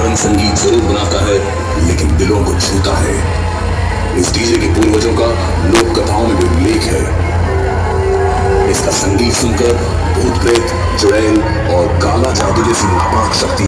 साधारण संगीत जरूर बनाता है, लेकिन दिलों को छूता है। इस डीजे के पूर्वजों का लोक कथाओं में भी उल्लेख है। इसका संगीत सुनकर भूत प्रेत, चुड़ैल और काला जादू जैसी नापाक शक्ति